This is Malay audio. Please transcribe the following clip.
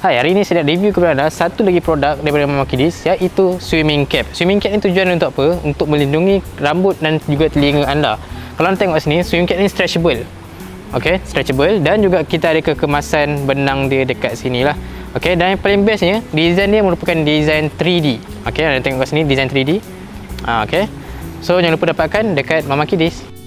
Hai, hari ini saya nak review kepada anda satu lagi produk daripada Mama Kiddies, iaitu swimming cap. Swimming cap ni tujuan untuk apa? Untuk melindungi rambut dan juga telinga anda. Kalau anda tengok sini, swimming cap ni stretchable. Okey, stretchable, dan juga kita ada kekemasan benang dia dekat sini lah. Okey, dan yang paling bestnya, design dia merupakan design 3D. Okey, anda tengok kat sini design 3D. Okey. So jangan lupa dapatkan dekat Mama Kiddies.